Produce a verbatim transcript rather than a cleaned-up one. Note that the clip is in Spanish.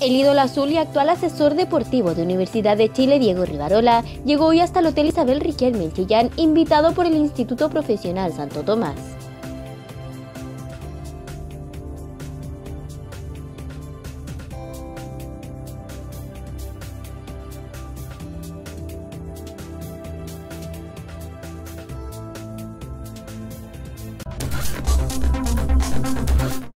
El ídolo azul y actual asesor deportivo de Universidad de Chile, Diego Rivarola, llegó hoy hasta el Hotel Isabel Riquelme en Chillán, invitado por el Instituto Profesional Santo Tomás.